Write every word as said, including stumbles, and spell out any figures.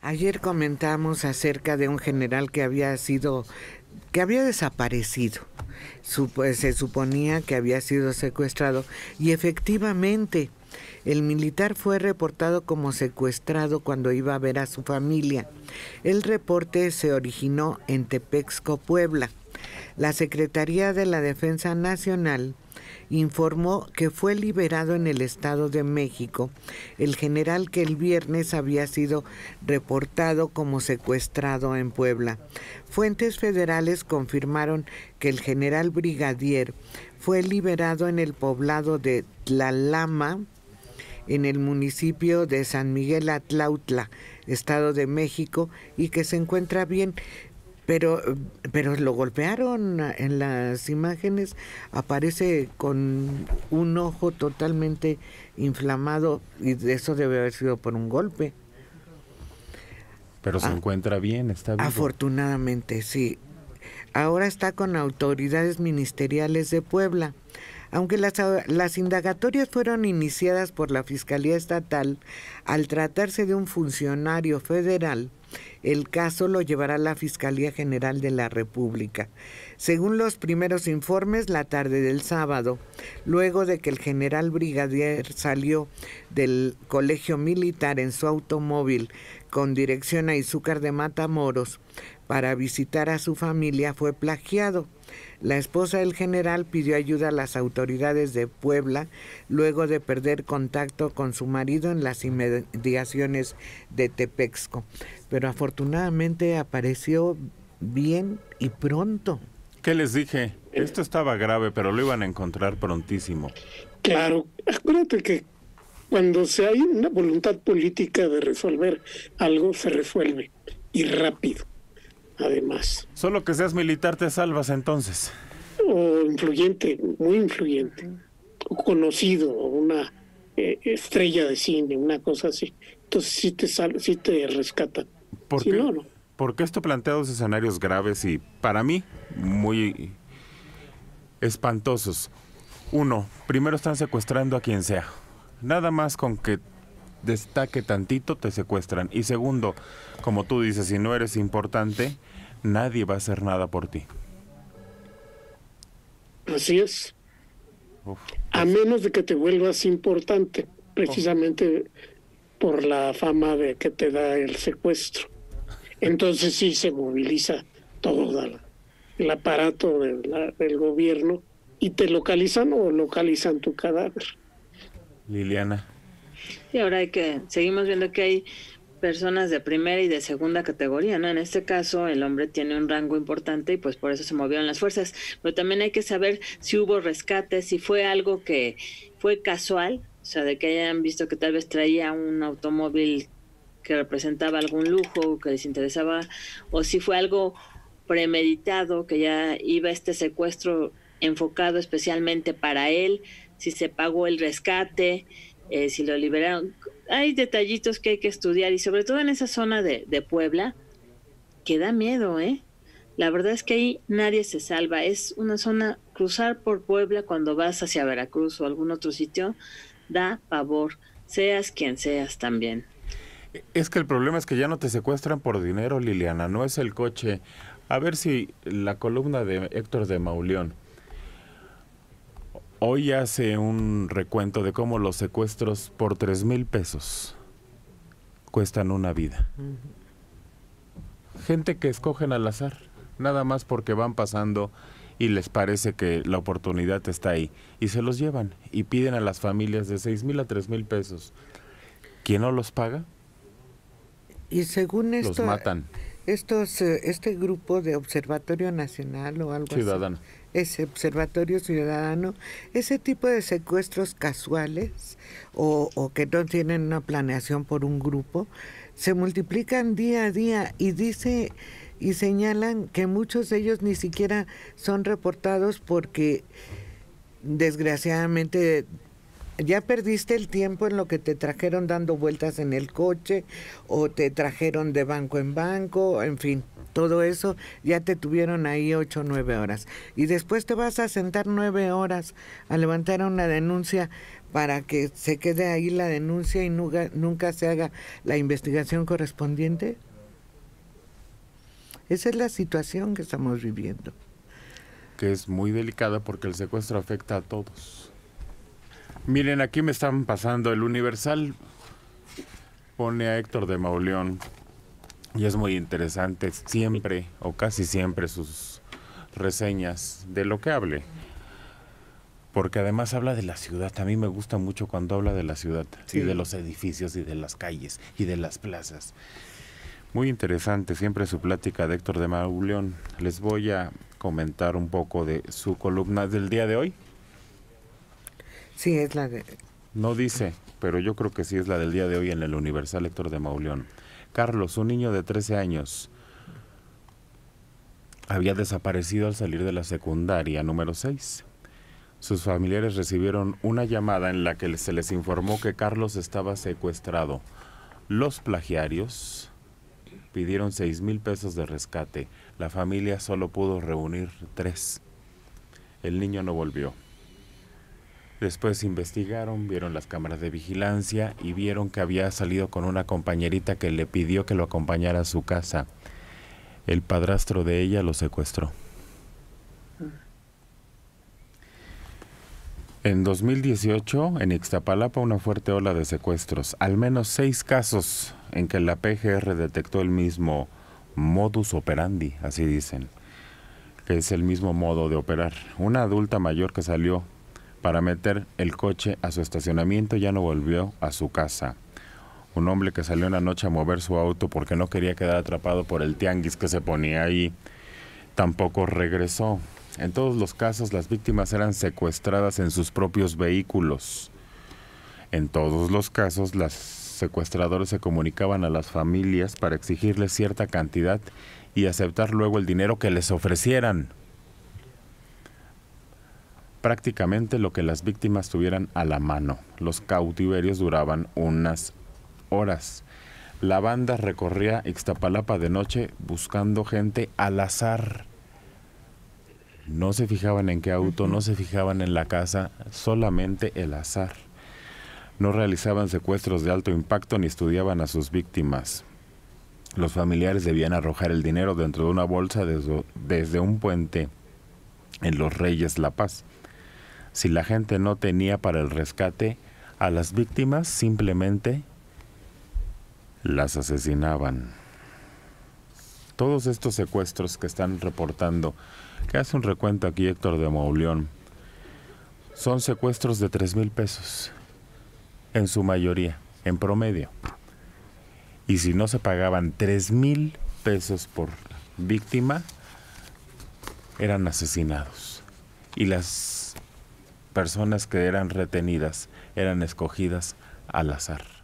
Ayer comentamos acerca de un general que había sido, que había desaparecido. Supo, se suponía que había sido secuestrado y efectivamente el militar fue reportado como secuestrado cuando iba a ver a su familia. El reporte se originó en Tepexco, Puebla. La Secretaría de la Defensa Nacional informó que fue liberado en el Estado de México el general que el viernes había sido reportado como secuestrado en Puebla. Fuentes federales confirmaron que el general brigadier fue liberado en el poblado de Tlalama, en el municipio de San Miguel Atlautla, Estado de México, y que se encuentra bien. Pero, pero lo golpearon en las imágenes, aparece con un ojo totalmente inflamado y eso debe haber sido por un golpe. Pero se ah, encuentra bien, está vivo. Afortunadamente, sí. Ahora está con autoridades ministeriales de Puebla. Aunque las, las indagatorias fueron iniciadas por la Fiscalía Estatal, al tratarse de un funcionario federal, el caso lo llevará a la Fiscalía General de la República. Según los primeros informes, la tarde del sábado, luego de que el general brigadier salió del colegio militar en su automóvil con dirección a Izúcar de Matamoros para visitar a su familia, fue plagiado. La esposa del general pidió ayuda a las autoridades de Puebla luego de perder contacto con su marido en las inmediaciones de Tepexco. Pero afortunadamente apareció bien y pronto. ¿Qué les dije? Esto estaba grave, pero lo iban a encontrar prontísimo. Claro, acuérdate que cuando se hay una voluntad política de resolver algo, se resuelve, y rápido. Además. Solo que seas militar te salvas entonces. O influyente, muy influyente. O conocido, o una eh, estrella de cine, una cosa así. Entonces sí te sal, sí te rescatan. ¿Por si qué? no, no. Porque esto plantea dos escenarios graves y, para mí, muy espantosos. Uno, primero están secuestrando a quien sea. Nada más con que destaque tantito te secuestran. Y segundo, como tú dices, si no eres importante, nadie va a hacer nada por ti. Así es. Uf, pues. A menos de que te vuelvas importante, precisamente oh. por la fama de que te da el secuestro. Entonces sí se moviliza todo la, el aparato de la, del gobierno y te localizan o localizan tu cadáver. Liliana. Y ahora hay que, seguimos viendo que hay personas de primera y de segunda categoría, ¿no? En este caso el hombre tiene un rango importante y pues por eso se movieron las fuerzas, pero también hay que saber si hubo rescate, si fue algo que fue casual, o sea, de que hayan visto que tal vez traía un automóvil que representaba algún lujo, que les interesaba, o si fue algo premeditado, que ya iba este secuestro enfocado especialmente para él, si se pagó el rescate, Eh, si lo liberaron. Hay detallitos que hay que estudiar y sobre todo en esa zona de, de Puebla que da miedo, ¿eh? La verdad es que ahí nadie se salva. Es una zona, cruzar por Puebla cuando vas hacia Veracruz o algún otro sitio, da pavor, seas quien seas también. Es que el problema es que ya no te secuestran por dinero, Liliana, no es el coche. A ver si la columna de Héctor de Mauleón hoy hace un recuento de cómo los secuestros por tres mil pesos cuestan una vida. Uh-huh. Gente que escogen al azar, nada más porque van pasando y les parece que la oportunidad está ahí. Y se los llevan y piden a las familias de seis mil a tres mil pesos. ¿Quién no los paga? Y según esto, los matan. Estos, este grupo de Observatorio Nacional o algo Ciudadano. así, ese Observatorio Ciudadano, ese tipo de secuestros casuales o, o que no tienen una planeación por un grupo, se multiplican día a día y dice y señalan que muchos de ellos ni siquiera son reportados porque desgraciadamente ya perdiste el tiempo en lo que te trajeron dando vueltas en el coche o te trajeron de banco en banco, en fin, todo eso ya te tuvieron ahí ocho o nueve horas. Y después te vas a sentar nueve horas a levantar una denuncia para que se quede ahí la denuncia y nunca, nunca se haga la investigación correspondiente? Esa es la situación que estamos viviendo. Que es muy delicada porque el secuestro afecta a todos. Miren, aquí me están pasando el Universal, pone a Héctor de Mauleón, y es muy interesante siempre, o casi siempre, sus reseñas de lo que hable. Porque además habla de la ciudad. A mí me gusta mucho cuando habla de la ciudad, sí, y de los edificios, y de las calles, y de las plazas. Muy interesante siempre su plática de Héctor de Mauleón. Les voy a comentar un poco de su columna del día de hoy. Sí, es la de... No dice, pero yo creo que sí es la del día de hoy en el Universal, Héctor de Mauleón. Carlos, un niño de trece años, había desaparecido al salir de la secundaria número seis. Sus familiares recibieron una llamada en la que se les informó que Carlos estaba secuestrado. Los plagiarios pidieron seis mil pesos de rescate. La familia solo pudo reunir tres. El niño no volvió. Después investigaron, vieron las cámaras de vigilancia y vieron que había salido con una compañerita que le pidió que lo acompañara a su casa. El padrastro de ella lo secuestró. En dos mil dieciocho, en Ixtapalapa, una fuerte ola de secuestros. Al menos seis casos en que la P G R detectó el mismo modus operandi, así dicen, que es el mismo modo de operar. Una adulta mayor que salió para meter el coche a su estacionamiento ya no volvió a su casa. Un hombre que salió una noche a mover su auto porque no quería quedar atrapado por el tianguis que se ponía ahí, tampoco regresó. En todos los casos, las víctimas eran secuestradas en sus propios vehículos. En todos los casos, los secuestradores se comunicaban a las familias para exigirles cierta cantidad y aceptar luego el dinero que les ofrecieran. Prácticamente lo que las víctimas tuvieran a la mano. Los cautiverios duraban unas horas. La banda recorría Ixtapalapa de noche buscando gente al azar. No se fijaban en qué auto, no se fijaban en la casa, solamente el azar. No realizaban secuestros de alto impacto ni estudiaban a sus víctimas. Los familiares debían arrojar el dinero dentro de una bolsa desde, desde un puente en Los Reyes, La Paz. Si la gente no tenía para el rescate, a las víctimas simplemente las asesinaban. Todos estos secuestros que están reportando, que hace un recuento aquí Héctor de Mauleón, son secuestros de tres mil pesos, en su mayoría, en promedio. Y si no se pagaban tres mil pesos por víctima, eran asesinados. Y las personas que eran retenidas eran escogidas al azar.